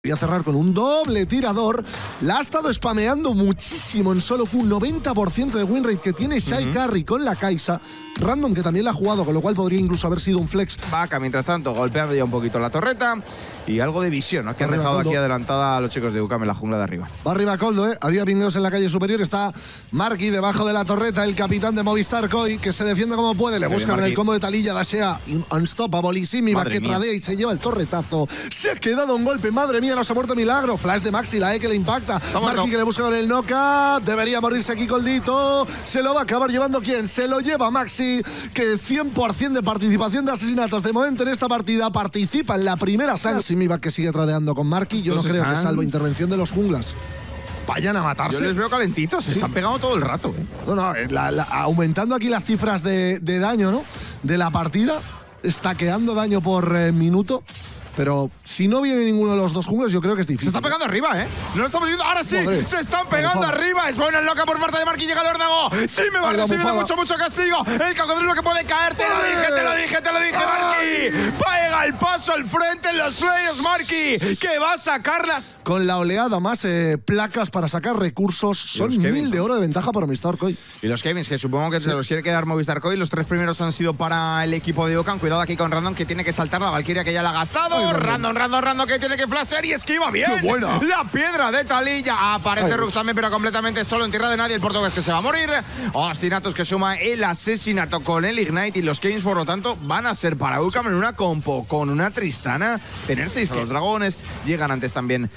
Voy a cerrar con un doble tirador. La ha estado spameando muchísimo en solo un 90% de win rate que tiene Shy Carry con la Kai'Sa. Random, que también la ha jugado, con lo cual podría incluso haber sido un flex. Vaca, mientras tanto, golpeando ya un poquito la torreta. Y algo de visión, ¿no? Que han dejado aquí adelantada a los chicos de UCAM en la jungla de arriba. Va arriba Coldo, ¿eh? Había pingueos en la calle superior. Está Marky debajo de la torreta, el capitán de Movistar Koi, que se defiende como puede. Le buscan en el combo de Talilla, dashea Unstoppable y Simiva, que tradea y se lleva el torretazo. Se ha quedado un golpe, madre mía, no se ha muerto milagro. Flash de Maxi, la E que le impacta. Marky que le busca con el knockup. Debería morirse aquí Coldito. Se lo va a acabar llevando ¿quién? Se lo lleva Maxi, que 100% de participación de asesinatos de momento en esta partida. Participa en la primera sangre. Simiva que sigue tradeando con Marky. Yo no creo que, salvo intervención de los junglas, vayan a matarse. Yo les veo calentitos, se están pegando todo el rato. No, aumentando aquí las cifras de daño, ¿no? De la partida, stackeando daño por minuto. Pero si no viene ninguno de los dos junglas, yo creo que es difícil. Se está pegando arriba, ¿eh? No lo estamos viendo. Ahora sí, madre, se están pegando arriba. Es buena el loca por parte de Marky. Llega el órdago. Sí, me va recibiendo mucho castigo. El cocodrilo que puede caer. Te lo dije, Marky. Pega el paso al frente en los players, Marky, que va a sacarlas. Con la oleada más placas para sacar recursos. Son 1000 de oro de ventaja para Movistar Koi. Y los Kevins, que supongo que se los quiere quedar Movistar Koi. Los 3 primeros han sido para el equipo de Okan. Cuidado aquí con Random, que tiene que saltar la Valkyria, que ya la ha gastado. Random, que tiene que flashear y esquiva bien. ¡Qué buena! La piedra de Talilla. Aparece Rux también, pero completamente solo en tierra de nadie. El portugués que se va a morir. Ostinatos que suma el asesinato con el Ignite. Y los Kevins, por lo tanto, van a ser para UCAM en una compo con una Tristana. Tener 6 los dragones. Llegan antes también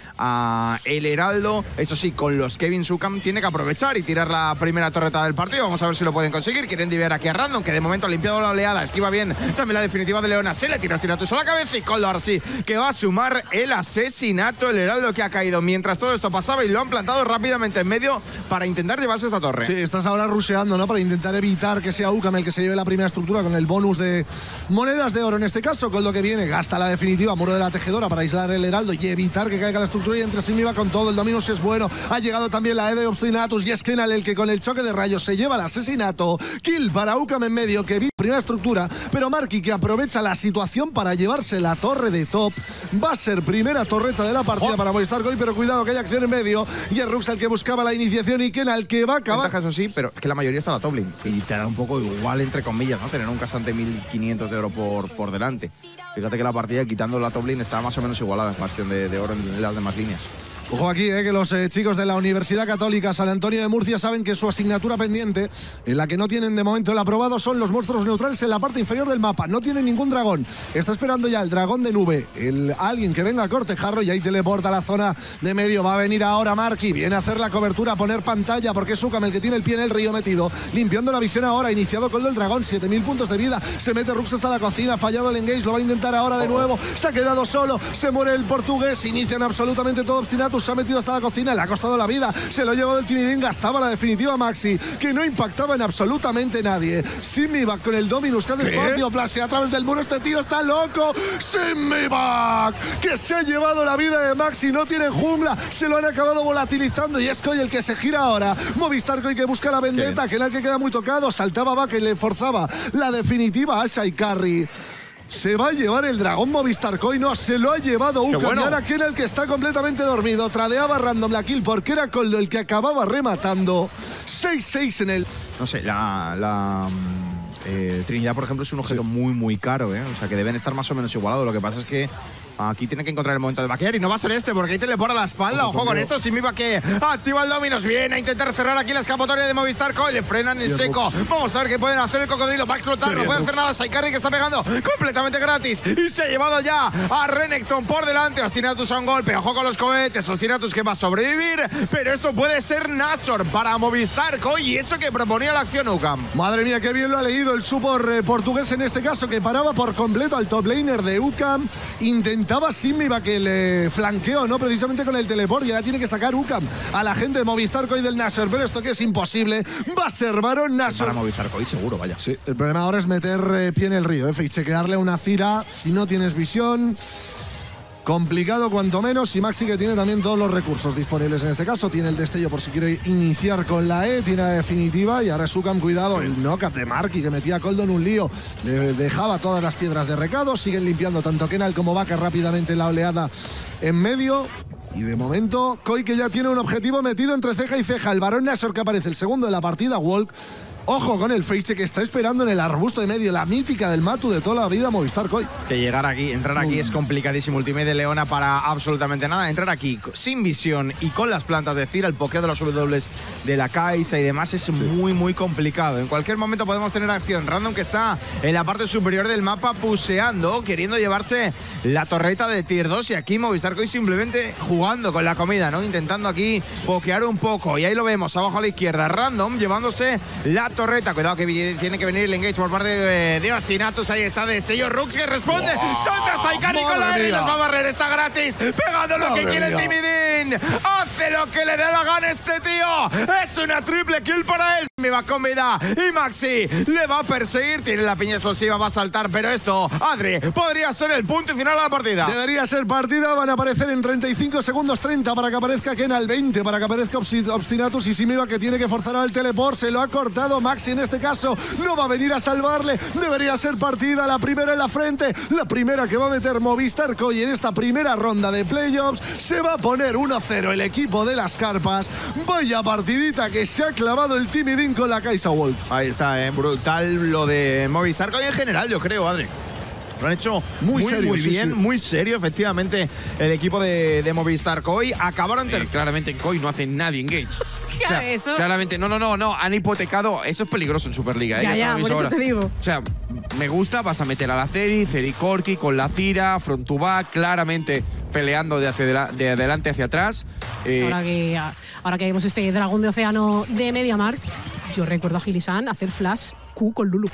a el Heraldo. Eso sí, con los Kevins UCAM tiene que aprovechar y tirar la primera torreta del partido. Vamos a ver si lo pueden conseguir. Quieren diviar aquí a Random, que de momento ha limpiado la oleada. Esquiva bien también la definitiva de Leona. Se le tira Ostinatos a la cabeza y Coldo ahora sí, que va a sumar el asesinato, el Heraldo que ha caído mientras todo esto pasaba y lo han plantado rápidamente en medio para intentar llevarse esta torre. Sí, estás ahora rusheando, ¿no? Para intentar evitar que sea UCAM el que se lleve la primera estructura con el bonus de monedas de oro. En este caso, con lo que viene, gasta la definitiva, muro de la tejedora para aislar el Heraldo y evitar que caiga la estructura, y entre Simiva con todo el Dominus, que es bueno. Ha llegado también la E de Obstinatus y es Kenal el que con el choque de rayos se lleva el asesinato. Kill para UCAM en medio, que vi primera estructura, pero Marky, que aprovecha la situación para llevarse la torre de top. Va a ser primera torreta de la partida para Movistar Koi, pero cuidado que hay acción en medio. Y es Rux el que buscaba la iniciación y Kenal que va a acabar. Ventaja, eso sí, pero que la mayoría está en la top lane. Y te da un poco igual, entre comillas, ¿no? Tener un casante 1500 de oro por delante. Fíjate que la partida, quitando la top lane, está más o menos igualada en cuestión de oro en las demás líneas. Ojo aquí, que los chicos de la Universidad Católica San Antonio de Murcia saben que su asignatura pendiente, en la que no tienen de momento el aprobado, son los monstruos neutrales en la parte inferior del mapa. No tienen ningún dragón. Está esperando ya el dragón de nube, alguien que venga a cortejarlo, y ahí teleporta a la zona de medio. Va a venir ahora Marky, viene a hacer la cobertura, a poner pantalla, porque es UCAM el que tiene el pie en el río metido, limpiando la visión ahora, iniciado con el dragón, 7000 puntos de vida. Se mete Rux hasta la cocina, ha fallado el engage, lo va a intentar ahora de nuevo. Se ha quedado solo, se muere el portugués, inician absolutamente todo. Obstinatus se ha metido hasta la cocina, le ha costado la vida, se lo llevó del Tinidín, gastaba la definitiva Maxi, que no impactaba en absolutamente nadie. Simivac con el Dominus, que despacio, flashea a través del muro. Este tío está loco. Simivac, que se ha llevado la vida de Maxi, no tiene jungla, se lo han acabado volatilizando, y es Koi el que se gira ahora. Movistar Koi que busca la vendetta, que era el que queda muy tocado, saltaba Vaca y le forzaba la definitiva a Shy Carry. Se va a llevar el dragón Movistar Koi, no, se lo ha llevado UCAM. Bueno. Y ahora que era el que está completamente dormido, tradeaba Random la kill porque era Coldo el que acababa rematando. 6-6 en el... No sé, Trinidad, por ejemplo, es un objeto muy caro, ¿eh? O sea, que deben estar más o menos igualados. Lo que pasa es que aquí tiene que encontrar el momento de vaquear, y no va a ser este, porque ahí telepora la espalda. Ojo con esto, Simiva que activa el Dominus. Viene a intentar cerrar aquí la escapatoria de Movistar Koi. Le frenan en seco. Vamos a ver qué pueden hacer. El cocodrilo va a explotar, no puede hacer nada. Shy Carry que está pegando completamente gratis. Y se ha llevado ya a Renekton por delante. Ostinatus a un golpe. Ojo con los cohetes. Ostinatus que va a sobrevivir. Pero esto puede ser Nashor para Movistar Koi, y eso que proponía la acción UCAM. Madre mía, qué bien lo ha leído el support portugués en este caso, que paraba por completo al top laner de UCAM. Intentaba Simiva que le flanqueó, ¿no? Precisamente con el teleport, y ahora tiene que sacar UCAM a la gente de Movistar Koi del Nashor, pero esto que es imposible. Va a ser Baron Nashor. Para Movistar Koi seguro, vaya. Sí, el problema ahora es meter pie en el río, y chequearle una Cira si no tienes visión. complicado cuanto menos, y Maxi que tiene también todos los recursos disponibles en este caso. Tiene el destello por si quiere iniciar con la E, tiene la definitiva, y ahora Sukam, cuidado, el knock-up de Marky que metía a Koldo en un lío, le dejaba todas las piedras de recado. Siguen limpiando tanto Kenal como Vaca rápidamente la oleada en medio. Y de momento, Koi que ya tiene un objetivo metido entre ceja y ceja. El Barón Nashor que aparece el segundo de la partida, Walk. Ojo con el Feiche que está esperando en el arbusto de medio, la mítica del Matu de toda la vida, Movistar Koi. Que llegar aquí, entrar aquí es complicadísimo. Ultimate de Leona para absolutamente nada. Entrar aquí sin visión y con las plantas, decir, el pokeo de los W de la Kaisa y demás es muy complicado. En cualquier momento podemos tener acción. Random que está en la parte superior del mapa puseando, queriendo llevarse la torreta de Tier 2, y aquí Movistar Koi simplemente jugando con la comida, ¿no? Intentando aquí pokear un poco, y ahí lo vemos, abajo a la izquierda, Random llevándose la torreta. Cuidado que tiene que venir el engage por parte de Ostinatos. Ahí está Destello Rux que responde. Salta Saikari con la R y los va a barrer. Está gratis. Pegando lo que quiere el Timidin. Hace lo que le dé la gana este tío. Es una triple kill para él. Me va con vida. Y Maxi le va a perseguir. Tiene la piña explosiva, va a saltar. Pero esto, Adri, podría ser el punto final de la partida. Debería ser partida. Van a aparecer en 35 segundos, 30 para que aparezca Kenal, 20 para que aparezca Obstinatus, y Simiva que tiene que forzar al teleport. Se lo ha cortado Maxi en este caso. No va a venir a salvarle. Debería ser partida. La primera en la frente. La primera que va a meter Movistar Koi en esta primera ronda de playoffs. Se va a poner 1-0 el equipo de las carpas. Vaya partidita que se ha clavado el Timidin con la Kaisa Wolf. Ahí está, brutal lo de Movistar Koi en general, yo creo, Adri. Lo han hecho muy serio, muy bien, sí. Muy serio, efectivamente, el equipo de Movistar Koi. Acabaron claramente en Koi no hace nadie engage. O sea, ¿esto? Claramente, no, han hipotecado. Eso es peligroso en Superliga. Ya, por eso te digo. O sea, me gusta, vas a meter a la Ceri Corki con la Cira, front to back, claramente peleando de adelante hacia atrás. Ahora que vemos este dragón de océano de MediaMarkt, yo recuerdo a Gilisan hacer flash Q con Lulu.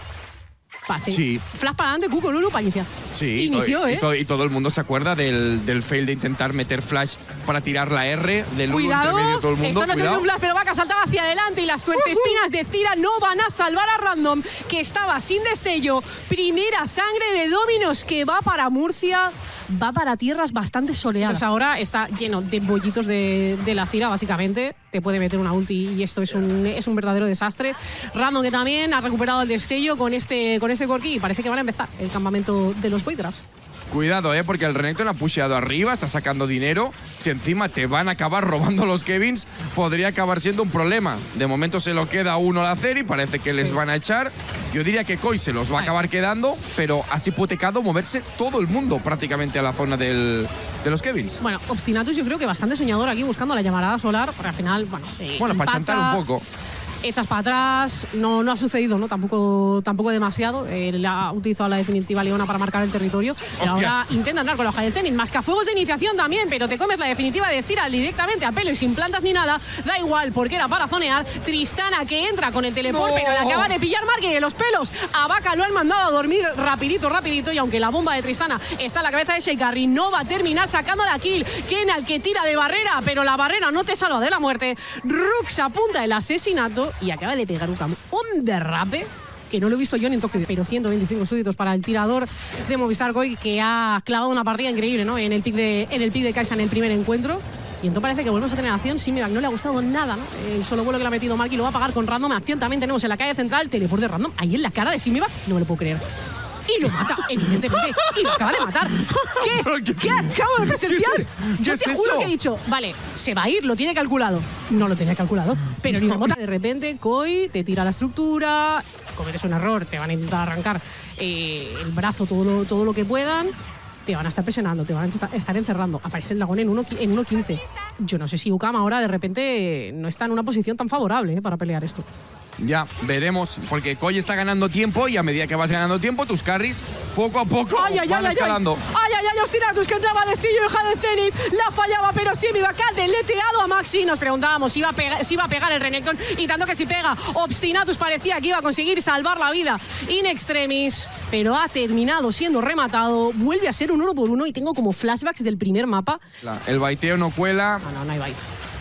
Sí. Flash para adelante, Q con Lulu para iniciar. Sí, inició, y todo el mundo se acuerda del fail de intentar meter flash para tirar la R del Lulu entre medio de todo el mundo. Esto no es un flash, pero Vaca saltaba hacia adelante y las tuercespinas de Cira no van a salvar a Random, que estaba sin destello. Primera sangre de Dominos que va para Murcia, va para tierras bastante soleadas. Pues ahora está lleno de bollitos de la Cira, básicamente. Te puede meter una ulti y esto es un verdadero desastre. Random que también ha recuperado el destello con ese Corki, y parece que van a empezar el campamento de los Void Drafts. Cuidado, porque el Renekton ha pusheado arriba, está sacando dinero. Si encima te van a acabar robando los Kevins, podría acabar siendo un problema. De momento se lo queda uno la Ceri, parece que les van a echar. Yo diría que Koi se los va a acabar quedando, pero has hipotecado moverse todo el mundo prácticamente a la zona de los Kevins. Bueno, Obstinatus yo creo que bastante soñador aquí buscando la llamarada solar, porque al final, para chantar un poco. Echas para atrás, no ha sucedido, ¿no? Tampoco demasiado. Él ha utilizado la definitiva Leona para marcar el territorio. Y ahora intenta andar con la hoja del Zenith. Mascafuegos de iniciación también, pero te comes la definitiva de Cira directamente a pelo y sin plantas ni nada. Da igual, porque era para zonear. Tristana que entra con el teleport, pero le acaba de pillar Marky de los pelos. A Vaca lo han mandado a dormir rapidito. Y aunque la bomba de Tristana está en la cabeza de Sheikari, no va a terminar sacando la kill. Kenal que tira de barrera, pero la barrera no te salva de la muerte. Rux apunta el asesinato y acaba de pegar un derrape que no lo he visto yo ni en toque, pero 125 súbditos para el tirador de Movistar Koi, que ha clavado una partida increíble, ¿no? En el pick de Kaisa en el primer encuentro. Y entonces parece que volvemos a tener acción. Simivac no le ha gustado nada, ¿no? El solo vuelo que le ha metido Marky lo va a pagar con Random. Acción también tenemos en la calle central, teleport de Random ahí en la cara de Simivac, no me lo puedo creer. Y lo mata, evidentemente. Y lo acaba de matar. ¿Qué acabo de presenciar? Yo te juro que he dicho, vale, se va a ir, lo tiene calculado. No lo tenía calculado. Pero ni de repente, Koi te tira la estructura, cometes un error, te van a intentar arrancar el brazo todo lo que puedan. Te van a estar presionando, te van a estar encerrando. Aparece el dragón en 1.15. Yo no sé si UCAM ahora de repente no está en una posición tan favorable para pelear esto. Ya, veremos, porque Koi está ganando tiempo y a medida que vas ganando tiempo, tus carries poco a poco van escalando. ¡Ay, Ostinatus, que entraba Destello y hoja de Zenith! La fallaba, pero Simivac ha deleteado a Maxi. Nos preguntábamos si iba a pegar el Renekton, y tanto que si pega. Obstinatus parecía que iba a conseguir salvar la vida in extremis, pero ha terminado siendo rematado. Vuelve a ser un 1-1 y tengo como flashbacks del primer mapa. El baiteo no cuela. No hay bait.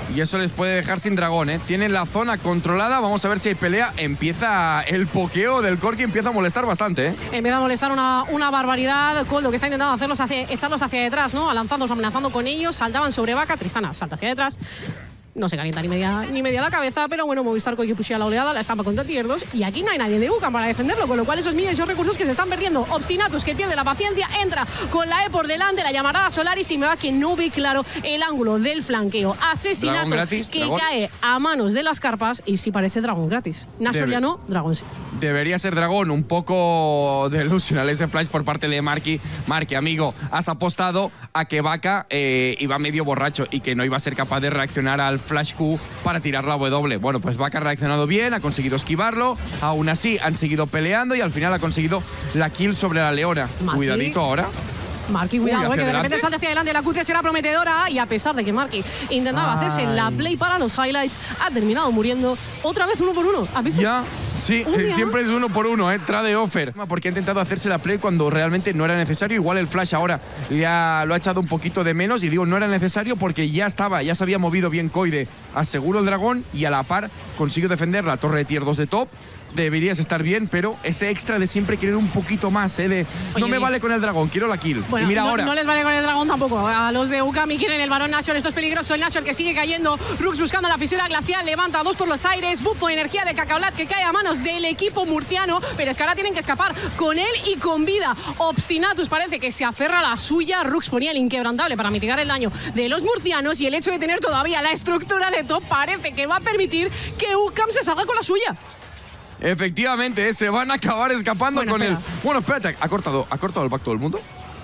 Y eso les puede dejar sin dragón, ¿eh? Tienen la zona controlada. Vamos a ver si hay pelea. Empieza el pokeo del Corki, empieza a molestar bastante, ¿eh? Empieza a molestar una barbaridad. Coldo, que está intentando echarlos hacia detrás, ¿no? Amenazando con ellos. Saltaban sobre Vaca. Tristana salta hacia detrás. No se calienta ni media la cabeza, pero bueno, Movistar que pushea la oleada, la estampa contra el tier 2 y aquí no hay nadie de UCAM para defenderlo, con lo cual esos minions, esos recursos que se están perdiendo. Obstinatus, que pierde la paciencia, entra con la E por delante, la llamarada Solaris y me va que no ve claro el ángulo del flanqueo. Asesinato gratis, que cae a manos de las carpas y sí parece dragón gratis. Nashor ya no, dragón sí. Debería ser dragón, un poco delusional ese flash por parte de Marky. Marky, amigo, has apostado a que Vaca iba medio borracho y que no iba a ser capaz de reaccionar al Flash Q para tirar la W. Bueno, pues Vaca ha reaccionado bien, ha conseguido esquivarlo, aún así han seguido peleando y al final ha conseguido la kill sobre la Leona. Marky. Cuidadito ahora. Marky, cuidado, que de repente salta hacia adelante, la Q3 era prometedora y a pesar de que Marky intentaba hacerse la play para los highlights, ha terminado muriendo otra vez 1 por 1. ¿Has visto? Ya, sí, siempre es 1 por 1, trade offer. Porque ha intentado hacerse la play cuando realmente no era necesario. Igual el flash ahora lo ha echado un poquito de menos y digo no era necesario porque ya se había movido bien Koide. Aseguro el dragón y a la par consigo defender la torre de tier 2 de top. Deberías estar bien, pero ese extra de siempre querer un poquito más, de no me vale con el dragón, quiero la kill. Bueno, y mira no, ahora. No les vale con el dragón tampoco. A los de Ukami quieren el varón Nashor, esto es peligroso. El Nashor que sigue cayendo. Rux buscando la fisura glacial, levanta 2 por los aires. Bufo de energía de Cacaolat que cae a manos del equipo murciano, pero es que ahora tienen que escapar con él y con vida. Obstinatus parece que se aferra a la suya. Rux ponía el inquebrantable para mitigar el daño de los murcianos y el hecho de tener todavía la estructura de top parece que va a permitir que Ukam se salga con la suya. Efectivamente, se van a acabar escapando con él. Bueno, espérate, ¿ha cortado el back todo el mundo?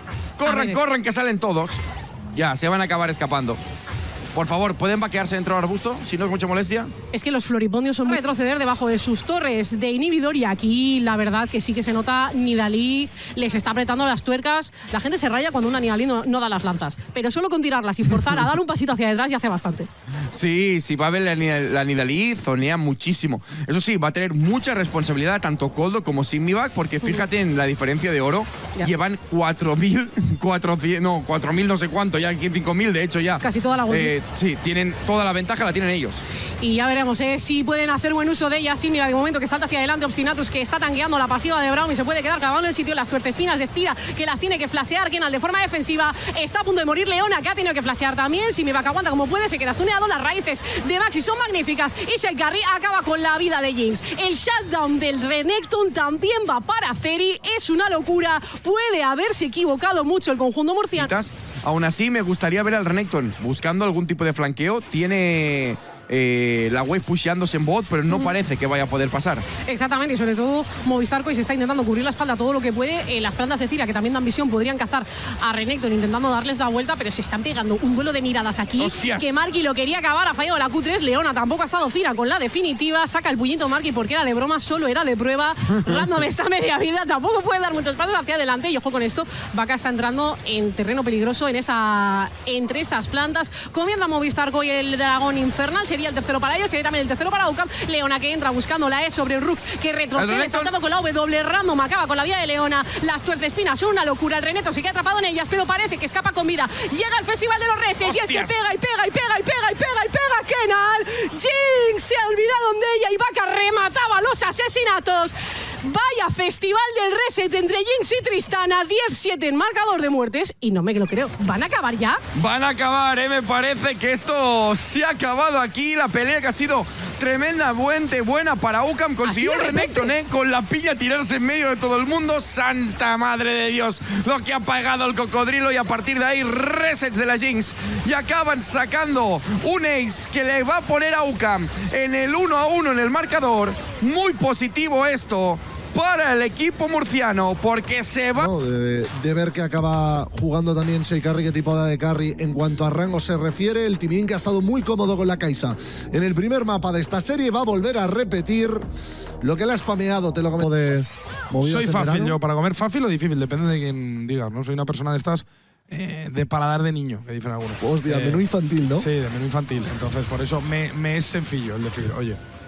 Corran, que salen todos. Ya, se van a acabar escapando. Por favor, ¿pueden vaquearse dentro del arbusto? Si no es mucha molestia. Es que los floripondios son retroceder debajo de sus torres de inhibidor y aquí la verdad que sí que se nota Nidalee les está apretando las tuercas. La gente se raya cuando una Nidalee no da las lanzas, pero solo con tirarlas y forzar a dar un pasito hacia detrás ya hace bastante. Sí, va a ver la Nidalee, zonea muchísimo. Eso sí, va a tener mucha responsabilidad tanto Coldo como Simivac, porque fíjate en la diferencia de oro. Ya. Llevan 4.000 no sé cuánto, ya 5.000 de hecho ya. Casi toda la sí, tienen toda la ventaja, la tienen ellos. Y ya veremos si pueden hacer buen uso de ella. Sí, mira, de momento que salta hacia adelante Obstinatus, que está tanqueando la pasiva de Braum y se puede quedar clavado en el sitio. Las tuercespinas de Tira, que las tiene que flashear. Kenal de forma defensiva. Está a punto de morir Leona, que ha tenido que flashear también. Simivac aguanta como puede, se queda stuneado. Las raíces de Maxi son magníficas. Y Shaikarri acaba con la vida de Jinx. El shutdown del Renekton también va para Zeri. Es una locura. Puede haberse equivocado mucho el conjunto murciano. Aún así, me gustaría ver al Renekton buscando algún tipo de flanqueo. Tiene la wave pusheándose en bot, pero no parece que vaya a poder pasar. Exactamente, y sobre todo Movistar se está intentando cubrir la espalda todo lo que puede. Las plantas de Cira, que también dan visión, podrían cazar a Renekton intentando darles la vuelta, pero se están pegando un duelo de miradas aquí. ¡Hostias! Que Marky lo quería acabar, ha fallado la Q3. Leona tampoco ha estado fina con la definitiva. Saca el puñito Marky porque era de broma, solo era de prueba. Random está media vida, tampoco puede dar muchos pasos hacia adelante. Y ojo con esto, Vaca está entrando en terreno peligroso entre esas plantas. Comienza Movistar y el dragón infernal. Sería el tercero para ellos, sería también el tercero para UCAM. Leona que entra buscando la E sobre Rux, que retrocede saltando con la W. Random acaba con la vida de Leona. Las tuercespinas son una locura. El Renekton se queda atrapado en ellas, pero parece que escapa con vida. Llega el Festival de los Reses y es que pega y pega y pega y pega y pega y pega Kenal. Jinx se ha olvidado de ella y Vaca remataba los asesinatos. Vaya Festival del Reset entre Jinx y Tristana. 10-7 en marcador de muertes y no me lo creo. ¿Van a acabar ya? Van a acabar, me parece que esto se ha acabado aquí. La pelea que ha sido tremendamente buena para UCAM. Consiguió el Renekton, con la pilla tirarse en medio de todo el mundo. ¡Santa madre de Dios! Lo que ha pagado el cocodrilo y a partir de ahí resets de la Jinx. Y acaban sacando un ace que le va a poner a UCAM en el 1-1 en el marcador. Muy positivo esto para el equipo murciano, porque se va... No, de ver que acaba jugando también Shaikarri, que tipo de carry. En cuanto a rango se refiere, el Timín, que ha estado muy cómodo con la Kai'Sa en el primer mapa de esta serie, va a volver a repetir lo que le ha spameado. Te lo comento de movidas. Soy fácil yo, para comer fácil o difícil, depende de quién diga, ¿no? Soy una persona de estas de paladar de niño, que dicen algunos. Hostia, menú infantil, ¿no? Sí, de menú infantil. Entonces, por eso me es sencillo el decir, oye,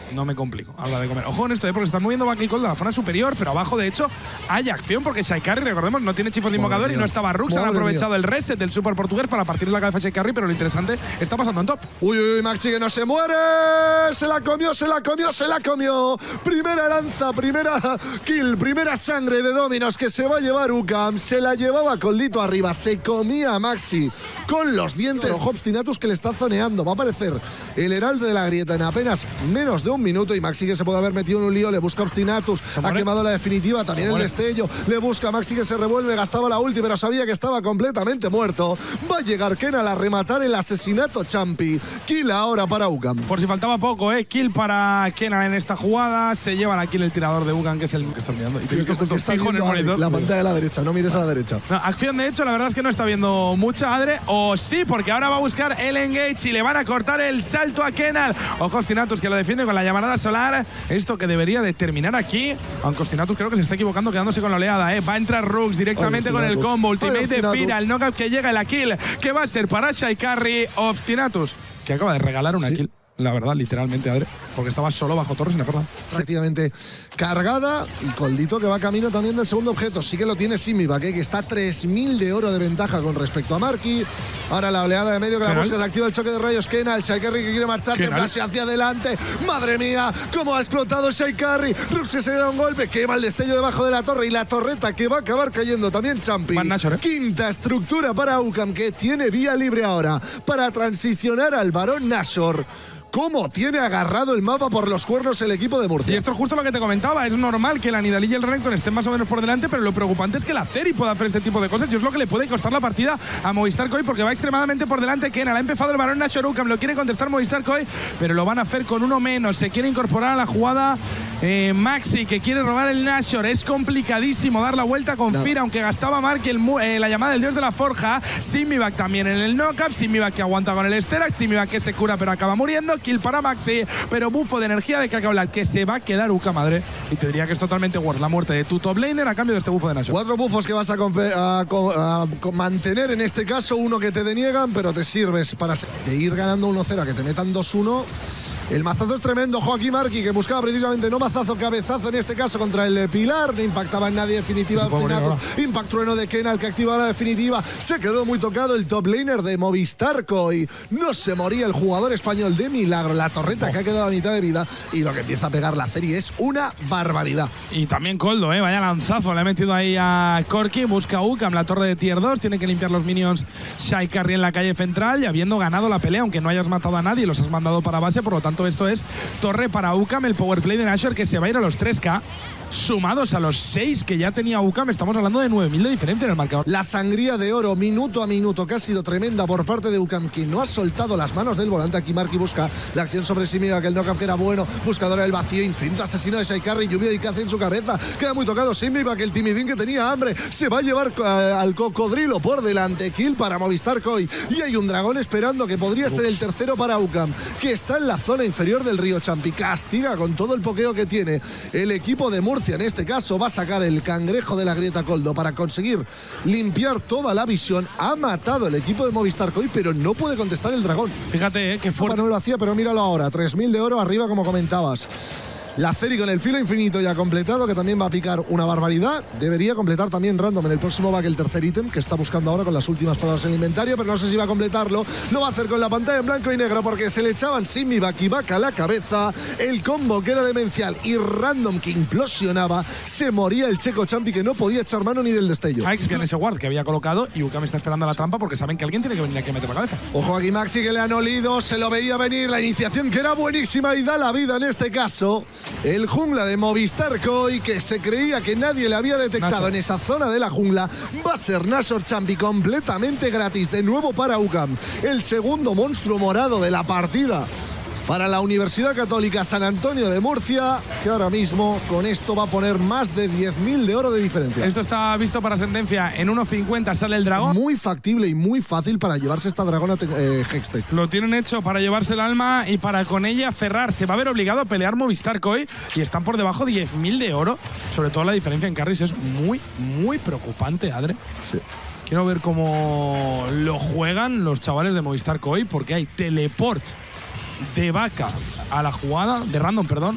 no me complico. Habla de comer. Ojo con esto, porque están moviendo Bucky Cold de la zona superior, pero abajo, de hecho, hay acción porque Shai Carry, recordemos, no tiene chifos de invocador y no estaba Rux. Han aprovechado el reset del super portugués para partir la cabeza a Shai Carry, pero lo interesante está pasando en top. Uy, Maxi que no se muere. Se la comió, se la comió, se la comió. Primera lanza, primera kill, primera sangre de Dominos que se va a llevar UCAM. Se la llevaba Coldito arriba. Se comía a Maxi con los dientes. Ojo, Obstinatus que le está zoneando. Va a aparecer el heraldo de la grieta en apenas menos de un minuto. Y Maxi que se puede haber metido en un lío. Le busca Obstinatus. Ha quemado la definitiva. También el destello. Le busca a Maxi que se revuelve. Gastaba la ulti, pero sabía que estaba completamente muerto. Va a llegar Kenal a rematar el asesinato Champi. Kill ahora para UCAM. Por si faltaba poco, kill para Kenal en esta jugada. Se lleva la kill el tirador de UCAM, que es el que está mirando. Y tienes que estar fijo en el monitor. La pantalla de la derecha, no mires a la derecha. No, acción, de hecho, la verdad es que no está viendo mucha, Adre. O sí, porque ahora va a buscar el engage y le van a cortar el salto a Kenal. Ojo, Obstinatus que lo defiende con la llamarada solar. Esto que debería de terminar aquí. Aunque Obstinatus creo que se está equivocando quedándose con la oleada. Va a entrar Rux directamente con el combo. Ultimate de Fira, el knockout que llega y la kill que va a ser para Shai Carry. Obstinatus que acaba de regalar una kill. La verdad, literalmente, Adre, porque estaba solo bajo torres y Neferdan. Efectivamente, cargada y Coldito que va camino también del segundo objeto. Sí que lo tiene Simivac, que está 3000 de oro de ventaja con respecto a Marky. Ahora la oleada de medio que la busca, se activa el choque de rayos. Kenal, Shai Carry que quiere marchar, que pase hacia adelante. Madre mía, cómo ha explotado Shai Carry. Rux se da un golpe, quema el destello debajo de la torre y la torreta que va a acabar cayendo también Champi. Quinta estructura para UCAM que tiene vía libre ahora para transicionar al Barón Nashor. ¿Cómo tiene agarrado el mapa por los cuernos el equipo de Murcia? Y esto es justo lo que te comentaba. Es normal que la Nidalee y el Renekton estén más o menos por delante, pero lo preocupante es que la Ceri pueda hacer este tipo de cosas y es lo que le puede costar la partida a Movistar Koi, porque va extremadamente por delante Kenal. Ha empezado el Barón Nashor, UCAM lo quiere contestar Movistar Koi, pero lo van a hacer con uno menos. Se quiere incorporar a la jugada Maxi, que quiere robar el Nashor. Es complicadísimo dar la vuelta con Fira, aunque gastaba Mark la llamada del dios de la forja. Simivac también en el knockup. Simivac que aguanta con el Sterak. Simivac que se cura pero acaba muriendo. Kill para Maxi, pero bufo de energía de Cacaolat que se va a quedar UCAM, madre. Y te diría que es totalmente worth la muerte de tu top laner a cambio de este bufo de Nashor. 4 bufos que vas a mantener en este caso, uno que te deniegan, pero te sirves para de ir ganando 1-0 a que te metan 2-1. El mazazo es tremendo. Joaquín Marqui, que buscaba precisamente no mazazo, cabezazo en este caso contra el Pilar. No impactaba en nadie definitiva. Impact trueno de Kenal que activa la definitiva. Se quedó muy tocado el top laner de Movistar Koi. No se moría el jugador español de milagro. La torreta que ha quedado a mitad de vida. Y lo que empieza a pegar la serie es una barbaridad. Y también Coldo, vaya lanzazo. Le ha metido ahí a Corki. Busca UCAM la torre de tier 2. Tiene que limpiar los minions Shai Carry en la calle central. Y habiendo ganado la pelea, aunque no hayas matado a nadie, los has mandado para base. Por lo tanto, esto es torre para UCAM, el powerplay de Nashor que se va a ir a los 3K. Sumados a los 6 que ya tenía UCAM, estamos hablando de 9000 de diferencia en el marcador. La sangría de oro minuto a minuto que ha sido tremenda por parte de UCAM, que no ha soltado las manos del volante. Aquí Marky busca la acción sobre Simivac, que el knockup que era bueno, buscadora del vacío, instinto asesino de Shai Carry, lluvia de caza en su cabeza, queda muy tocado Simivac, el timidín que tenía hambre, se va a llevar al cocodrilo por delante. Kill para Movistar Koi y hay un dragón esperando que podría ser el tercero para UCAM, que está en la zona inferior del río Champi. Castiga con todo el pokeo que tiene el equipo de Murcia. En este caso va a sacar el cangrejo de la grieta Coldo para conseguir limpiar toda la visión. Ha matado el equipo de Movistar Koi, pero no puede contestar el dragón. Fíjate, que fuerte. No lo hacía, pero míralo ahora. 3000 de oro arriba, como comentabas. La Ceri con el filo infinito ya completado, que también va a picar una barbaridad. Debería completar también random en el próximo back el tercer ítem, que está buscando ahora con las últimas palabras en el inventario, pero no sé si va a completarlo. Lo va a hacer con la pantalla en blanco y negro porque se le echaban Simivac y Vaca a la cabeza. El combo que era demencial y random que implosionaba. Se moría el checo Champi, que no podía echar mano ni del destello. Aix que en ese ward que había colocado y UCAM está esperando la trampa porque saben que alguien tiene que venir aquí a meter la cabeza. Ojo aquí Maxi, que le han olido, se lo veía venir. La iniciación que era buenísima y da la vida en este caso. El jungla de Movistar Koi, que se creía que nadie le había detectado en esa zona de la jungla, va a ser Nashor Champi completamente gratis de nuevo para UCAM. El segundo monstruo morado de la partida para la Universidad Católica San Antonio de Murcia, que ahora mismo con esto va a poner más de 10.000 de oro de diferencia. Esto está visto para sentencia. En 1.50 sale el dragón. Muy factible y muy fácil para llevarse esta dragona Hextech. Lo tienen hecho para llevarse el alma y para con ella cerrar. Se va a ver obligado a pelear Movistar Koi y están por debajo de 10.000 de oro. Sobre todo la diferencia en carries es muy, muy preocupante, Adre. Sí. Quiero ver cómo lo juegan los chavales de Movistar Koi porque hay teleport de Vaca a la jugada, de Random, perdón.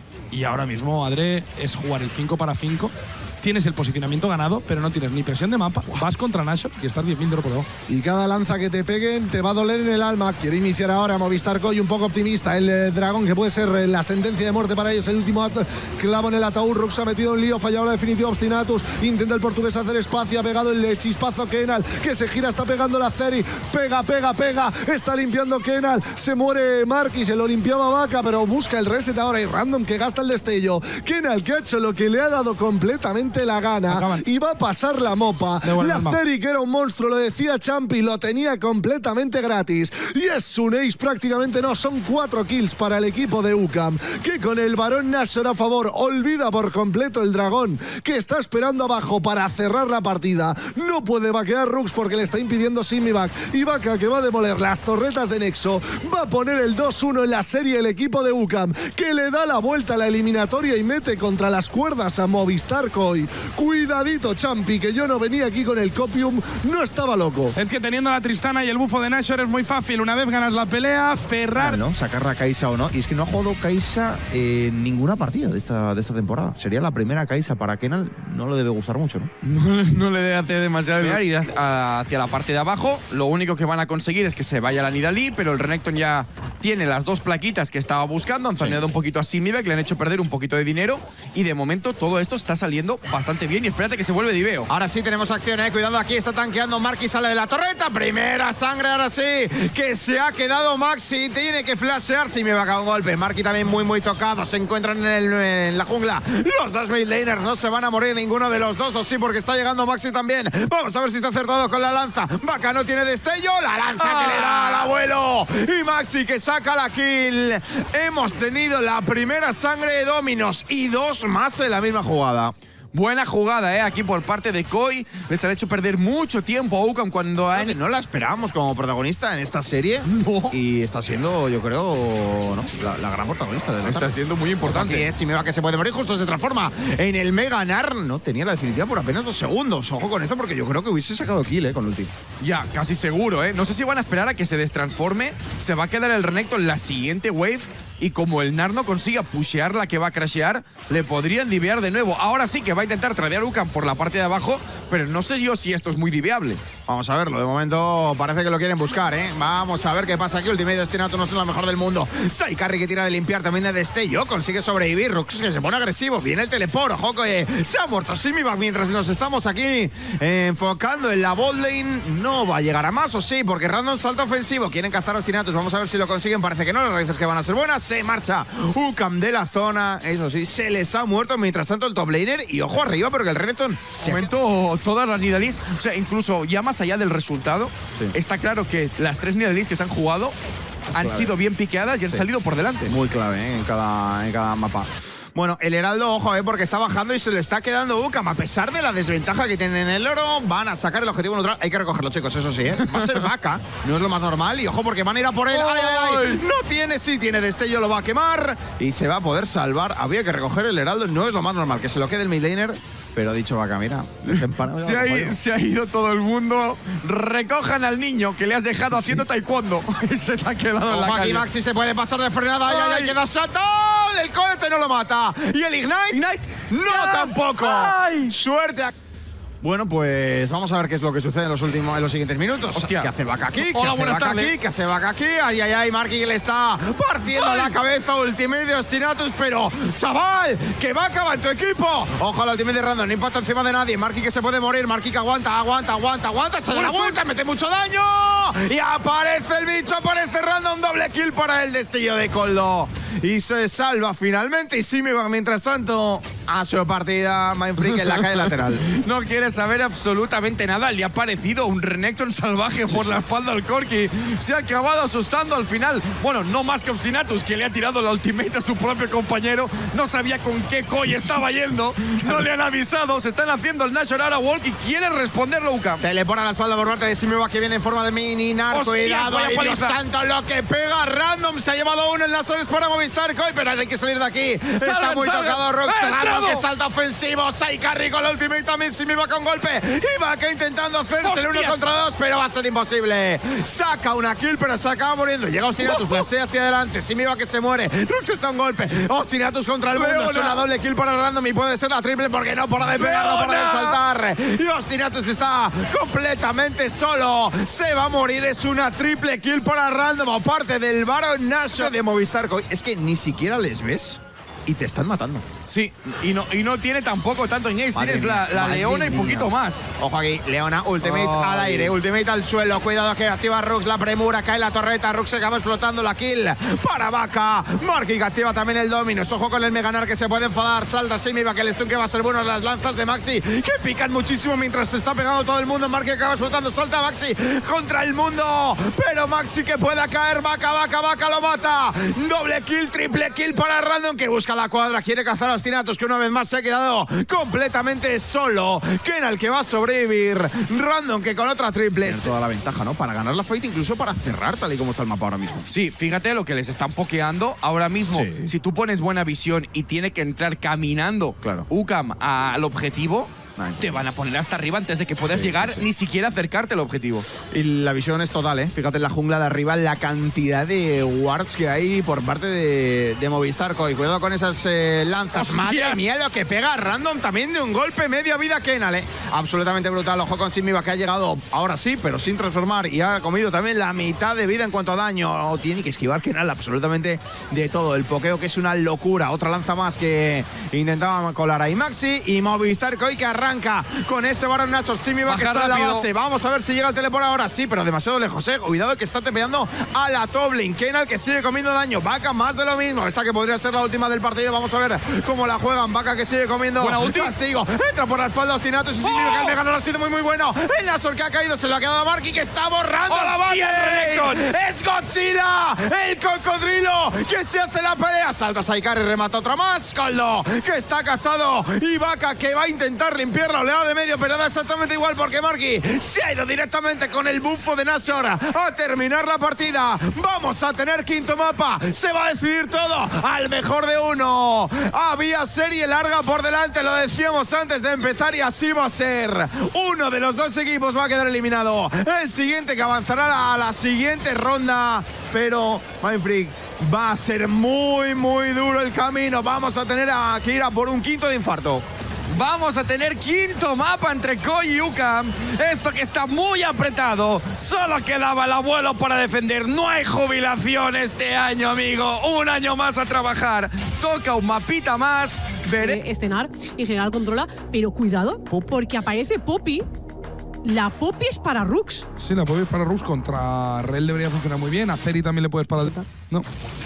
Y ahora mismo, Adre, es jugar el 5 para 5. Tienes el posicionamiento ganado, pero no tienes ni presión de mapa. Vas contra Nashor y estás 10.000 de oro por debajo. Y cada lanza que te peguen te va a doler en el alma. Quiere iniciar ahora Movistar Coy, un poco optimista. El dragón, que puede ser la sentencia de muerte para ellos. El último clavo en el ataúd. Rux ha metido un lío, fallado la definitiva Obstinatus. Intenta el portugués hacer espacio. Ha pegado el chispazo Kenal, que se gira, está pegando la Ceri. Pega. Está limpiando Kenal. Se muere Marky, se lo limpiaba Vaca, pero busca el reset ahora. Y Random, que gasta el destello. Kenal, que ha hecho lo que le ha dado completamente la gana. Y va a pasar la mopa. La Ceri, que era un monstruo, lo decía Champi, lo tenía completamente gratis. Y es un ace prácticamente, no, son 4 kills para el equipo de UCAM, que con el Barón Nashor a favor olvida por completo el dragón, que está esperando abajo para cerrar la partida. No puede vaquear Rux porque le está impidiendo Simivac. Y Vaca, que va a demoler las torretas de Nexo, va a poner el 2-1 en la serie el equipo de UCAM, que le da la vuelta a la eliminatoria y mete contra las cuerdas a Movistar Coy. Cuidadito, Champi, que yo no venía aquí con el copium, no estaba loco. Es que teniendo la Tristana y el bufo de Nashor es muy fácil. Una vez ganas la pelea, cerrar. ¿No? Sacar a Kai'Sa o no. Y es que no ha jugado Kai'Sa en ninguna partida de esta temporada. Sería la primera Kai'Sa para Kenal. No le debe gustar mucho, ¿no? No le debe hacer demasiado bien. Ir hacia la parte de abajo. Lo único que van a conseguir es que se vaya la Nidalee, pero el Renekton ya tiene las 2 plaquitas que estaba buscando. Han zoneado un poquito a Simivac, le han hecho perder un poquito de dinero. Y de momento todo esto está saliendo bastante bien. Y espérate que se vuelve Diveo. Ahora sí tenemos acción, cuidado, aquí está tanqueando Marky, sale de la torreta. Primera sangre, ahora sí, que se ha quedado Maxi. Tiene que flashear, si me va a caer un golpe. Marky también muy tocado. Se encuentran en la jungla. Los 2 mid laners no se van a morir ninguno de los dos, o sí, porque está llegando Maxi también. Vamos a ver si está acertado con la lanza. Vaca no tiene destello. La lanza que le da al abuelo. Y Maxi que saca la kill. Hemos tenido la primera sangre de Dominos y 2 más en la misma jugada. Buena jugada, aquí por parte de Koi. Les han hecho perder mucho tiempo a UCAM cuando han... No la esperábamos como protagonista en esta serie. No. Y está siendo, yo creo, ¿no? la gran protagonista de la Está siendo muy importante. Si me va que se puede morir, justo se transforma en el Mega Nar. No tenía la definitiva por apenas 2 segundos. Ojo con esto porque yo creo que hubiese sacado kill, con ulti. Ya, casi seguro, No sé si van a esperar a que se destransforme. Se va a quedar el Renekton en la siguiente wave. Y como el Nar no consiga pushear la que va a crashear, le podrían divear de nuevo. Ahora sí que va a intentar tradear UCAM por la parte de abajo, pero no sé yo si esto es muy diveable. Vamos a verlo, de momento parece que lo quieren buscar, Vamos a ver qué pasa aquí. Ultimate Destinato no es lo mejor del mundo. Saikarri que tira de limpiar también de destello, consigue sobrevivir. Rux que se pone agresivo, viene el teleport. Ojo que se ha muerto Simivac mientras nos estamos aquí enfocando en la bot lane. No va a llegar a más, o sí, porque Random salta ofensivo. Quieren cazar Obstinatus, vamos a ver si lo consiguen. Parece que no, las raíces que van a ser buenas. Se marcha UCAM de la zona, eso sí, se les ha muerto mientras tanto el top laner. Y ojo arriba, porque el Renekton se momento todas las Nidalees, o sea, incluso ya más allá del resultado, está claro que las 3 Nidalees que se han jugado han sido bien piqueadas y han salido por delante. Muy clave, en cada mapa. Bueno, el Heraldo, ojo, porque está bajando y se le está quedando UCAM. A pesar de la desventaja que tienen en el oro, van a sacar el objetivo neutral. Hay que recogerlo, chicos, eso sí, Va a ser Vaca, no es lo más normal. Y ojo, porque van a ir a por él. ¡Ay! No tiene, sí tiene destello, lo va a quemar. Y se va a poder salvar. Había que recoger el Heraldo, no es lo más normal. Que se lo quede el midlaner. Pero ha dicho Vaca, mira, se ha ido todo el mundo. Recojan al niño que le has dejado haciendo taekwondo. Y se te ha quedado en la calle. Aquí Maxi se puede pasar de frenada. ¡Ay! Queda shutdown. El cohete no lo mata. ¿Y el Ignite? ¡No, tampoco! ¡Ay! ¡Suerte! Bueno, pues vamos a ver qué es lo que sucede en los siguientes minutos. Hostia. ¿Qué hace Vaca aquí? Hola, buenas tardes. ¿Qué hace Vaca aquí? ¡Ay! Marky le está partiendo la cabeza. Ultimate de Obstinatus, pero ¡chaval! ¡Que Vaca va en tu equipo! Ojo, la ultimate de Random, no impacta encima de nadie. Marky que se puede morir. Marky que aguanta. Se da la vuelta, mete mucho daño. Y aparece el bicho, aparece Random. Doble kill para el destello de Coldo. Y se salva finalmente. Y Simivac, mientras tanto, a su partida. Mindfreak en la calle lateral. No quieres saber absolutamente nada. Le ha parecido un Renekton salvaje por la espalda al Corki. Se ha acabado asustando al final. Bueno, no más que Obstinatus, que le ha tirado la ultimate a su propio compañero. No sabía con qué Koi estaba yendo. No le han avisado. Se están haciendo el Nashor ahora Walk y quiere responderlo UCAM. Telepora a la espalda por parte de Simivac, que viene en forma de mini Nar. Cuidado, Dios santo, lo que pega Random. Se ha llevado uno en las horas para mover Movistar Koi, pero hay que salir de aquí. Está muy tocado Rux. Random que salta ofensivo. Saikarri con la ultimate también. Simi va con golpe. Y Vaca intentando hacerse el 1 contra 2, pero va a ser imposible. Saca una kill, pero se acaba muriendo. Llega Ostinatus, flashea hacia adelante. Simi va que se muere. Rux está un golpe. Ostinatus contra el mundo. Es una doble kill para Random y puede ser la triple porque no para de pegar, no para de saltar. Y Ostinatus está completamente solo. Se va a morir. Es una triple kill para Random. Aparte del Baron Nashor de Movistar Koi. Es que ni siquiera les ves y te están matando. Sí, y no tiene tampoco tanto en Ace. Tienes la Leona y poquito más. Ojo aquí, Leona, ultimate al aire, ultimate al suelo. Cuidado que activa Rux, la premura, cae la torreta. Rux se acaba explotando la kill para Vaca. Marky que activa también el Dominus. Ojo con el Meganar que se puede enfadar. Salta Simi, que el stun que va a ser bueno. Las lanzas de Maxi que pican muchísimo mientras se está pegando todo el mundo. Marky acaba explotando, salta Maxi contra el mundo. Pero Maxi que pueda caer. Vaca lo mata. Doble kill, triple kill para Random que busca la cuadra. Quiere cazar a Ostinatus que una vez más se ha quedado completamente solo. Kenal que va a sobrevivir. Random que con otra triple. Tiene toda la ventaja, ¿no? Para ganar la fight, incluso para cerrar, tal y como está el mapa ahora mismo. Sí, fíjate lo que les están pokeando ahora mismo. Sí. Si tú pones buena visión y tiene que entrar caminando UCAM al objetivo, te van a poner hasta arriba antes de que puedas llegar ni siquiera acercarte al objetivo. Y la visión es total, ¿eh? Fíjate en la jungla de arriba la cantidad de wards que hay por parte de Movistar Koi. Cuidado con esas lanzas. ¡Hostias! Madre mía, lo que pega Random también de un golpe media vida Kenal, ¿eh? Absolutamente brutal. Ojo con Simiva que ha llegado ahora sí, pero sin transformar y ha comido también la mitad de vida en cuanto a daño. Tiene que esquivar Kenal absolutamente de todo. El pokeo que es una locura. Otra lanza más que intentaba colar ahí Maxi y Movistar Koi que arranca con este Baron Nashor. Simiva que está en la base. Vamos a ver si llega el teleport ahora. Sí, pero demasiado lejos, ¿eh? Cuidado que está tepeando a la Toblin. Kenal que sigue comiendo daño. Vaca más de lo mismo. Esta que podría ser la última del partido. Vamos a ver cómo la juegan. Vaca que sigue comiendo castigo. Entra por la espalda Ostinatus y Simiva que el Meganar ha sido muy bueno. El Nashor que ha caído se lo ha quedado a Marky que está borrando la base. Es Godzilla, el cocodrilo que se hace la pelea. Salta Saikarri, remata otra más. Coldo que está cazado y Vaca que va a intentar limpiar la oleada de medio, pero da exactamente igual porque Marky se ha ido directamente con el bufo de Nashor a terminar la partida. Vamos a tener quinto mapa. Se va a decidir todo al mejor de uno. Había serie larga por delante, lo decíamos antes de empezar y así va a ser. Uno de los dos equipos va a quedar eliminado. El siguiente que avanzará a la siguiente ronda. Pero Mindfreak, va a ser muy duro el camino. Vamos a tener que ir a por un quinto de infarto. Vamos a tener quinto mapa entre Koi y UCAM. Esto que está muy apretado. Solo quedaba el abuelo para defender. No hay jubilación este año, amigo. Un año más a trabajar. Toca un mapita más. Estenar en general controla, pero cuidado, porque aparece Poppy. La Poppy es para Rux. Sí, la Poppy es para Rux. Contra Rel debería funcionar muy bien. A Feri también le puedes parar. No.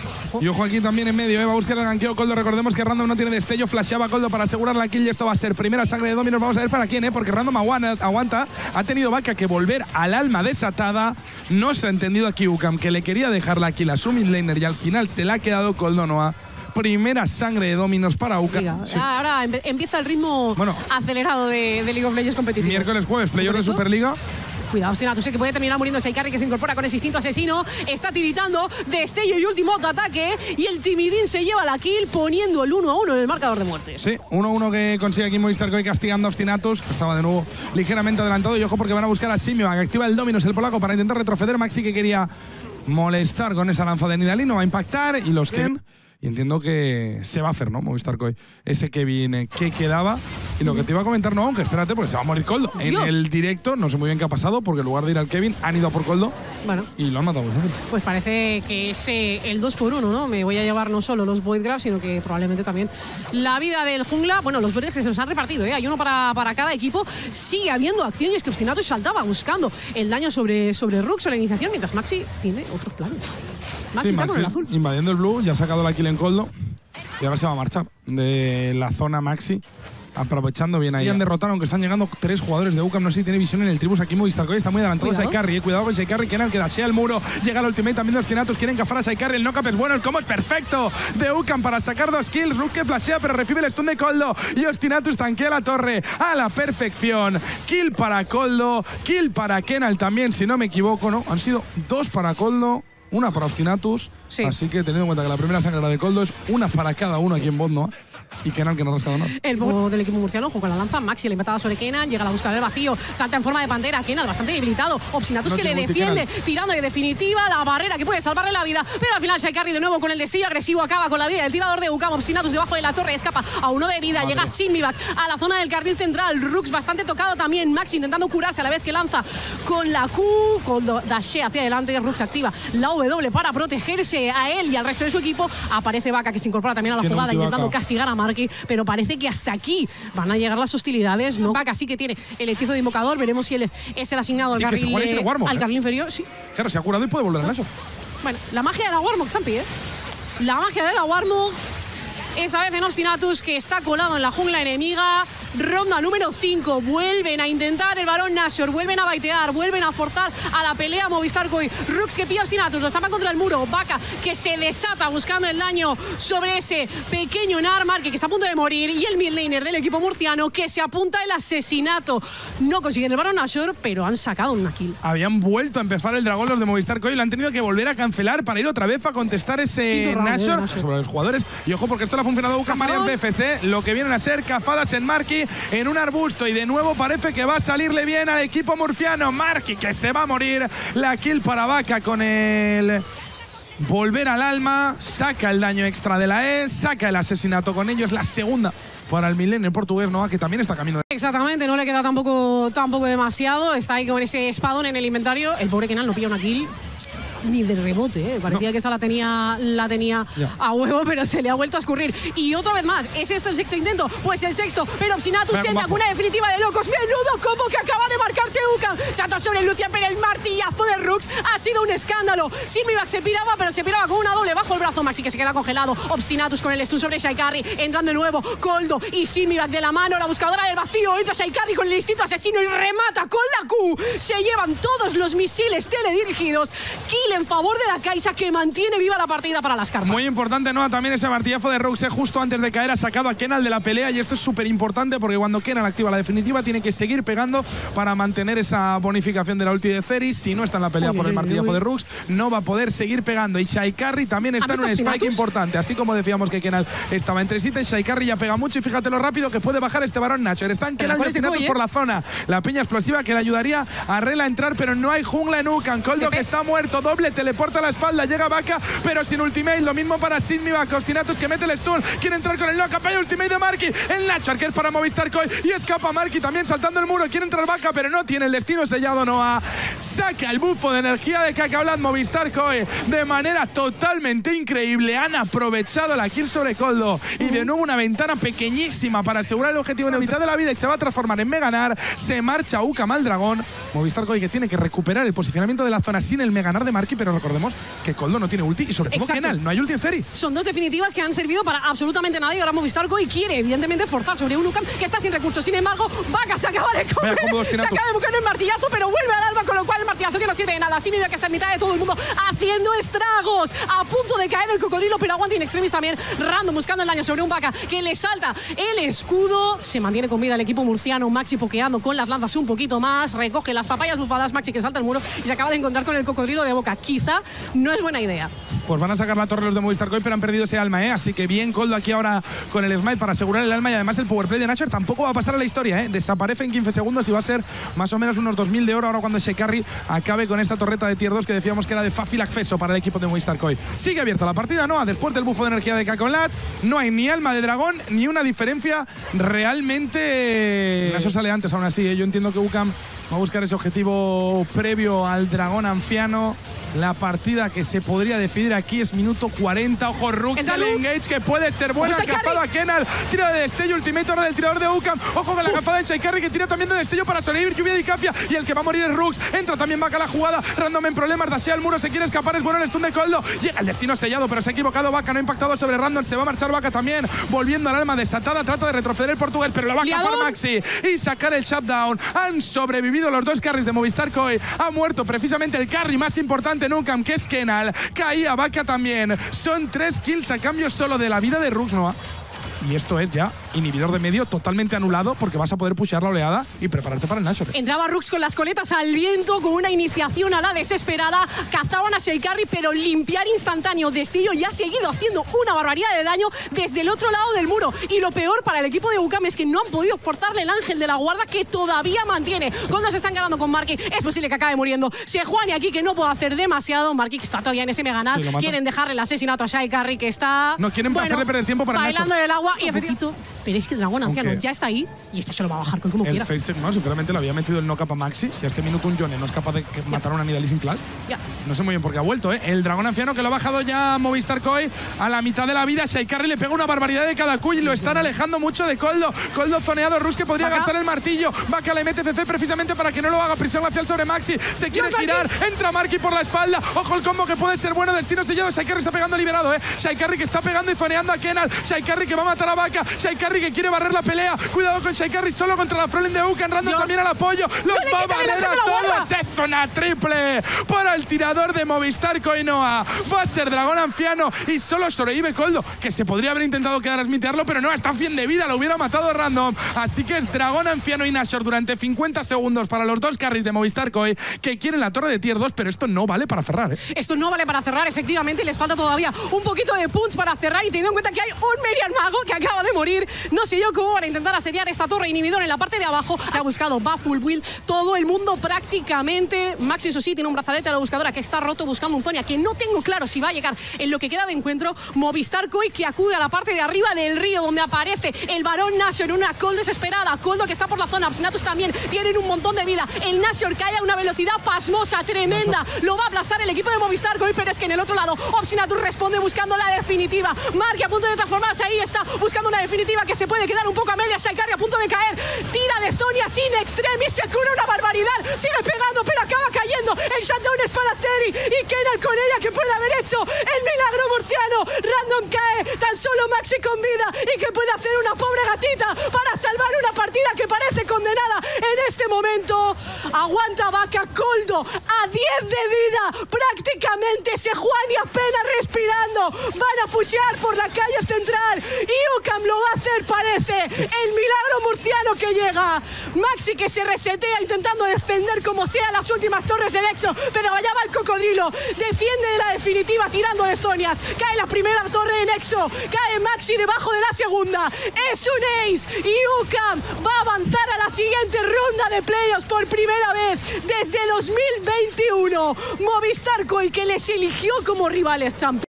Y ojo aquí también en medio, va a buscar el ganqueo Coldo. Recordemos que Random no tiene destello, flasheaba Coldo para asegurar la kill y esto va a ser primera sangre de Dominos. Vamos a ver para quién, porque Random aguanta. Ha tenido Vaca que volver al alma desatada. No se ha entendido aquí UCAM, que le quería dejar la kill a su midlaner y al final se la ha quedado Coldo Noah. Primera sangre de Dominos para UCAM. Sí. Ahora empieza el ritmo acelerado de League of Legends competitivo. Miércoles, jueves, playoff de Superliga. Cuidado, Ostinatus, que puede terminar muriendo. Saikarri que se incorpora con ese instinto asesino. Está tiritando. Destello y último ataque. Y el Timidín se lleva la kill poniendo el 1-1 en el marcador de muertes. Sí, 1-1 que consigue aquí Movistar Koi castigando a Ostinatus, que estaba de nuevo ligeramente adelantado. Y ojo porque van a buscar a Simiva, que activa el Dominus, el polaco, para intentar retroceder. Maxi que quería molestar con esa lanza de Nidalee. No va a impactar. Y los Ken. Y entiendo que se va a hacer, ¿no? Movistar Koi. Ese que viene, que quedaba. Y lo que te iba a comentar, no, aunque espérate, porque se va a morir Coldo. En el directo, no sé muy bien qué ha pasado, porque en lugar de ir al Kevin, han ido a por Coldo. Bueno. Y lo han matado. Pues parece que es el 2x1, ¿no? Me voy a llevar no solo los Void Grabs, sino que probablemente también la vida del jungla. Bueno, los Void Grabs se los han repartido, ¿eh? Hay uno para cada equipo. Sigue habiendo acción y es que Ostinatus saltaba buscando el daño sobre Rux o la iniciación, mientras Maxi tiene otros planes. Maxi está con el azul. Invadiendo el blue, ya ha sacado la kill en Coldo. Y ahora se va a marchar de la zona Maxi. Aprovechando bien ahí. Han derrotado, aunque están llegando 3 jugadores de UCAM. No sé si tiene visión en el Tribus aquí. Movistar Koi está muy adelantado. Saikarri, cuidado con Saikarri, que dashea el muro. Llega el ultimate también de Ostinatus. Quieren cafar a Saikarri. El knock-up es bueno. El combo es perfecto de UCAM para sacar 2 kills. Rook que flashea, pero recibe el stun de Coldo. Y Ostinatus tanquea la torre a la perfección. Kill para Coldo. Kill para Kenal también, si no me equivoco, ¿no? Han sido 2 para Coldo. una para Obstinatus. Sí. Así que teniendo en cuenta que la primera sangre era de Koldo, es una para cada uno aquí en Botnoa. Y Kenan que no ha rascado nada. El poco del equipo murciano, ojo con la lanza, Maxi le empatada sobre Kenan, llega a la búsqueda del vacío, salta en forma de pantera, Kenan bastante debilitado, Obstinatus No que le tiene defiende, tirando de definitiva la barrera que puede salvarle la vida, pero al final Shaikarri de nuevo con el destello agresivo acaba con la vida del tirador de UCAM, Obstinatus debajo de la torre, escapa a 1 de vida, llega Sinmibak a la zona del carril central, Rux bastante tocado también, Maxi intentando curarse a la vez que lanza con la Q, con Dashe hacia adelante, Rux activa la W para protegerse a él y al resto de su equipo, aparece Vaca que se incorpora también a la Tiene jugada ulti intentando Vaca. castigar a Marky, pero parece que hasta aquí van a llegar las hostilidades. No, Vaca sí que tiene el hechizo de invocador. Veremos si él es el asignado al Y que se juega y tiene Warmog, al carril inferior. Sí. Claro, se ha curado y puede volver a Nacho. Bueno, la magia de la Warmog, Champi, La magia de la Warmog. Esta vez en Obstinatus, que está colado en la jungla enemiga. Ronda número 5. Vuelven a intentar el varón Nashor. Vuelven a baitear. Vuelven a forzar a la pelea Movistar Koi. Rux que pilla Obstinatus. Lo estampa contra el muro. Vaca que se desata buscando el daño sobre ese pequeño Narmar que está a punto de morir. Y el midlaner del equipo murciano que se apunta el asesinato. No consiguen el varón Nashor, pero han sacado una kill. Habían vuelto a empezar el dragón los de Movistar Koi y lo han tenido que volver a cancelar para ir otra vez a contestar ese Quinto round, Nashor Nashor. sobre los jugadores. Y ojo, porque esto le ha funcionado a Ucam María en PFS. Lo que vienen a ser cafadas en Marky en un arbusto. Y de nuevo parece que va a salirle bien al equipo murciano. Marky que se va a morir. La kill para Vaca con el volver al alma. Saca el daño extra de la E. Saca el asesinato con ellos. La segunda para el milenio portugués, Noah, que también está camino. Exactamente, no le queda tampoco demasiado. Está ahí con ese espadón en el inventario. El pobre Kenan no pilla una kill ni de rebote, parecía que esa la tenía a huevo, pero se le ha vuelto a escurrir. Y otra vez más, ¿es este el sexto intento? Pues el sexto, pero Obstinatus en alguna definitiva de locos. Menudo combo que acaba de marcarse Ucam. Salta sobre Lucian, pero el martillazo de Rux ha sido un escándalo. Sinmibak se piraba, pero se piraba con una doble bajo el brazo. Maxi que se queda congelado. Obstinatus con el stun sobre Shaikarri, entrando de nuevo Koldo y Sinmibak de la mano. La buscadora del vacío, entra Shaikarri con el instinto asesino y remata con la Q. Se llevan todos los misiles teledirigidos. Kill en favor de la Kai'Sa, que mantiene viva la partida para las carpas. Muy importante, Noah, también ese martillazo de Rux justo antes de caer ha sacado a Kenal de la pelea y esto es súper importante porque cuando Kenal activa la definitiva tiene que seguir pegando para mantener esa bonificación de la ulti de Ceris. Si no está en la pelea por el martillazo de Rux, no va a poder seguir pegando. Y Shaikarri también está en un spike importante. Así como decíamos que Kenal estaba entre sí, Shaikarri ya pega mucho y fíjate lo rápido que puede bajar este varón Nashor. Está en Kenal y por la zona. La peña explosiva que le ayudaría a Rela a entrar, pero no hay jungla en Ucam. Koldo que está muerto, doble teleporta a la espalda, llega Vaca, pero sin ultimate. Lo mismo para Sinmibak, Obstinatus que mete el stun, quiere entrar con el knock-up, hay ultimate de Marky, el Nashor que es para Movistar Koi y escapa Marky también saltando el muro, quiere entrar Vaca, pero no tiene el destino sellado. Noah saca el bufo de energía de Cacablad Movistar Koi de manera totalmente increíble. Han aprovechado la kill sobre Koldo y de nuevo una ventana pequeñísima para asegurar el objetivo en la mitad de la vida y que se va a transformar en Meganar. Se marcha Ucam al dragón. Movistar Koi que tiene que recuperar el posicionamiento de la zona sin el Meganar de Marky, pero recordemos que Koldo no tiene ulti y sobre todo Kenal, no hay ulti en Feri. Son dos definitivas que han servido para absolutamente nada y ahora Movistar Koi quiere evidentemente forzar sobre un Ucam que está sin recursos. Sin embargo, Vaca se acaba de comer, se acaba de buscar el martillazo, pero vuelve al alma, con lo cual el martillazo que no sirve de nada. Sinmibak que está en mitad de todo el mundo haciendo estragos, a punto de caer el cocodrilo, pero aguanta in extremis también. Random buscando el daño sobre un Vaca que le salta el escudo. Se mantiene con vida el equipo murciano. Maxi pokeando con las lanzas un poquito más, recoge las papayas bufadas. Maxi que salta el muro y se acaba de encontrar con el cocodrilo de boca. Quizá no es buena idea. Pues van a sacar la torre los de Movistar Koi, pero han perdido ese alma, Así que bien Koldo aquí ahora con el smite para asegurar el alma y además el powerplay de Nashor tampoco va a pasar a la historia, Desaparece en 15 segundos y va a ser más o menos unos 2000 de oro ahora cuando Shaikarri acabe con esta torreta de tier 2 que decíamos que era de fácil acceso para el equipo de Movistar Koi. Sigue abierta la partida, Noah. Después del bufo de energía de Cacablad, no hay ni alma de dragón ni una diferencia realmente. Nashor sale antes aún así, Yo entiendo que Ucam va a buscar ese objetivo previo al dragón anciano. La partida que se podría decidir aquí es minuto 40. Ojo, Rux, el engage que puede ser buena. Capado a Kenal. Tira de destello, ultimate ahora del tirador de Ucam. Ojo con la capada de Shaikarri que tira también de destello para sobrevivir. Lluvia de Icafia. Y el que va a morir es Rux. Entra también Vaca a la jugada. Random en problemas. Dashea al muro. Se quiere escapar. Es bueno el stun de Koldo. Llega el destino sellado, pero se ha equivocado Vaca. No ha impactado sobre Random. Se va a marchar Vaca también. Volviendo al alma desatada. Trata de retroceder el portugués, pero lo va a escapar Maxi y sacar el shutdown. Han sobrevivido los dos carries de Movistar Koi. Ha muerto precisamente el carry más importante en Ucam, que es Kenal. Caía Vaca también. Son 3 kills a cambio solo de la vida de Rux, Noah. y esto es ya inhibidor de medio totalmente anulado porque vas a poder pushear la oleada y prepararte para el Nashor. Entraba Rux con las coletas al viento, con una iniciación a la desesperada, cazaban a Shaykarri, pero limpiar instantáneo. Destello ya ha seguido haciendo una barbaridad de daño desde el otro lado del muro. Y lo peor para el equipo de UCAM es que no han podido forzarle el ángel de la guarda que todavía mantiene. Cuando se están quedando con Marky, es posible que acabe muriendo. Sejuani aquí que no puede hacer demasiado. Marky que está todavía en ese meganar. Sí, quieren dejarle el asesinato a Shaykarri, que está... No quieren hacerle perder tiempo para bailando en el agua y efectivamente. Pero es que el dragón anciano ya está ahí y esto se lo va a bajar como quiera. El face check, no, simplemente lo había metido el knock-up a Maxi. Si a este minuto un Yone no es capaz de matar a una Nidalee sin flash, no sé muy bien por qué ha vuelto, ¿eh? El dragón anciano que lo ha bajado ya Movistar Koi a la mitad de la vida. Shaykarri le pega una barbaridad de cada Q y lo están alejando mucho de Coldo. Coldo zoneado, Rus que podría gastar el martillo. Vaca le mete CC precisamente para que no lo haga. Prisión glacial sobre Maxi. Se quiere girar. Entra Marky por la espalda. Ojo el combo que puede ser bueno. Destino sellado. Shaykarri está pegando liberado, ¿eh? Shaykarri que está pegando y zoneando a Kenal. Shaykarri que va a matar a Vaca. Shaykarri que quiere barrer la pelea. Cuidado con Shaykarri solo contra la Frolen de UCAM. Random también al apoyo. Los va a barrer a todos. Es una triple para el tirador de Movistar Koinoa. Va a ser dragón anciano y solo sobrevive Coldo, que se podría haber intentado quedar a smitearlo, pero no, está 100 de vida, lo hubiera matado Random. Así que es dragón anciano y Nashor durante 50 segundos para los dos carries de Movistar Koi que quieren la torre de tier 2, pero esto no vale para cerrar, ¿eh? Esto no vale para cerrar, efectivamente, les falta todavía un poquito de punch para cerrar y teniendo en cuenta que hay un Merian Mago que acaba de morir, no sé yo cómo van a intentar asediar esta torre inhibidor en la parte de abajo. Ha buscado, va full build, todo el mundo prácticamente. Maxi, eso sí, tiene un brazalete a la buscadora que está roto buscando un Zonia que no tengo claro si va a llegar en lo que queda de encuentro. Movistar Koi que acude a la parte de arriba del río donde aparece el varón Nashor en una call desesperada. Coldo que está por la zona, Absinatus también tienen un montón de vida. El Nashor cae a una velocidad pasmosa, tremenda. Lo va a aplastar el equipo de Movistar Koi, pero es que en el otro lado Absinatus responde buscando la definitiva. Marky a punto de transformarse, ahí está buscando una definitiva que se puede quedar un poco a media. Shaykarri a punto de caer, tira de Zonia sin extremis, se cura una barbaridad, sigue pegando pero acaba cayendo. El shutdown es para Ceri y Kenal con ella que puede haber hecho el milagro murciano. Random cae, tan solo Maxi con vida y que puede hacer una pobre gatita para salvar una partida que parece condenada en este momento. Aguanta Vaca, Coldo a 10 de vida prácticamente. Sejuani apenas respirando, van a pushear por la calle central y UCAM lo va a hacer, parece. El milagro murciano que llega. Maxi que se resetea intentando defender como sea las últimas torres de Nexo, pero allá va el cocodrilo, defiende de la definitiva tirando de Zonias. Cae la primera torre de Nexo, cae Maxi debajo de la segunda, es un ace y UCAM va a avanzar a la siguiente ronda de playoffs por primera vez desde 2021. Movistar Koi que les eligió como rivales champions.